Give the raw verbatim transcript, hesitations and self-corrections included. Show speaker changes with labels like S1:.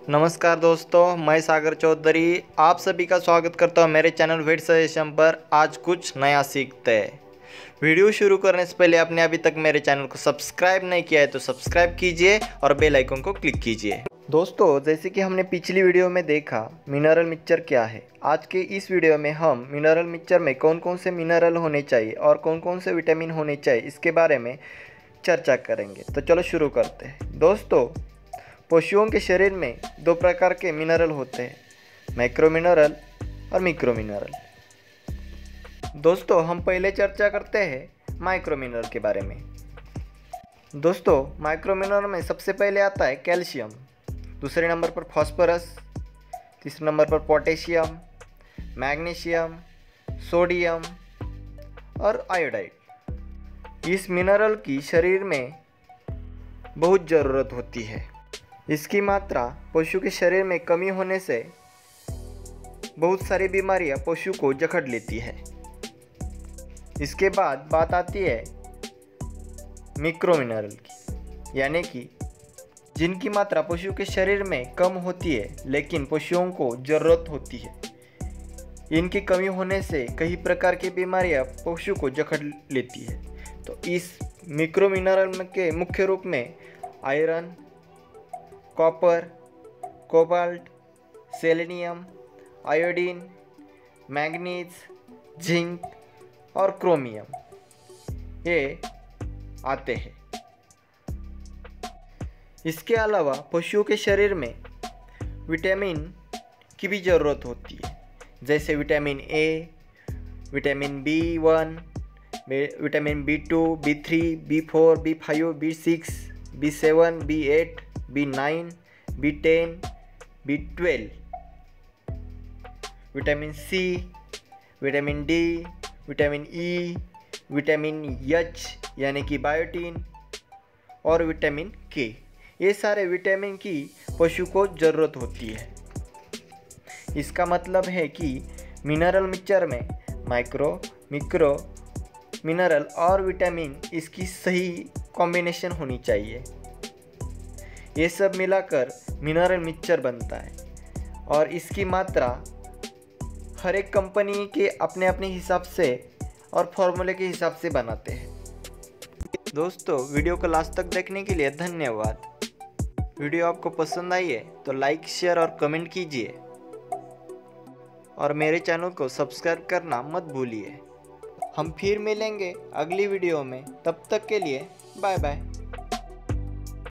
S1: नमस्कार दोस्तों, मैं सागर चौधरी आप सभी का स्वागत करता हूं मेरे चैनल वेट सजेशन पर। आज कुछ नया सीखते हैं। वीडियो शुरू करने से पहले आपने अभी तक मेरे चैनल को सब्सक्राइब नहीं किया है तो सब्सक्राइब कीजिए और बेल आइकन को क्लिक कीजिए। दोस्तों, जैसे कि हमने पिछली वीडियो में देखा मिनरल मिक्सचर क्या है, आज के इस वीडियो में हम मिनरल मिक्सचर में कौन कौन से मिनरल होने चाहिए और कौन कौन से विटामिन होने चाहिए इसके बारे में चर्चा करेंगे। तो चलो शुरू करते हैं। दोस्तों, पशुओं के शरीर में दो प्रकार के मिनरल होते हैं, मैक्रो मिनरल और मिक्रो मिनरल। दोस्तों, हम पहले चर्चा करते हैं माइक्रो मिनरल के बारे में। दोस्तों, माइक्रो मिनरल में सबसे पहले आता है कैल्शियम, दूसरे नंबर पर फास्फोरस, तीसरे नंबर पर पोटेशियम, मैग्नीशियम, सोडियम और आयोडाइड। इस मिनरल की शरीर में बहुत ज़रूरत होती है। इसकी मात्रा पशु के शरीर में कमी होने से बहुत सारी बीमारियां पशु को जकड़ लेती है। इसके बाद बात आती है मिक्रो मिनरल की, यानी कि जिनकी मात्रा पशु के शरीर में कम होती है लेकिन पशुओं को ज़रूरत होती है। इनकी कमी होने से कई प्रकार की बीमारियां पशु को जकड़ लेती है। तो इस मिक्रो मिनरल के मुख्य रूप में iron, copper, cobalt, selenium, iodine, manganese, zinc और क्रोमियम ये आते हैं। इसके अलावा पशुओं के शरीर में विटामिन की भी ज़रूरत होती है, जैसे vitamin A, vitamin B one, vitamin B two, B three, B four, B five, B six, B seven, B eight, B nine, B ten, B twelve, vitamin C, vitamin D, vitamin E, vitamin H यानी कि biotin और vitamin के। ये सारे vitamin की पशु को ज़रूरत होती है। इसका मतलब है कि मिनरल मिक्सचर में माइक्रो, मिक्रो मिनरल और विटामिन इसकी सही कॉम्बिनेशन होनी चाहिए। ये सब मिलाकर मिनरल मिक्सचर बनता है और इसकी मात्रा हर एक कंपनी के अपने अपने हिसाब से और फॉर्मूले के हिसाब से बनाते हैं। दोस्तों, वीडियो को लास्ट तक देखने के लिए धन्यवाद। वीडियो आपको पसंद आई है तो लाइक, शेयर और कमेंट कीजिए और मेरे चैनल को सब्सक्राइब करना मत भूलिए। हम फिर मिलेंगे अगली वीडियो में, तब तक के लिए बाय बाय।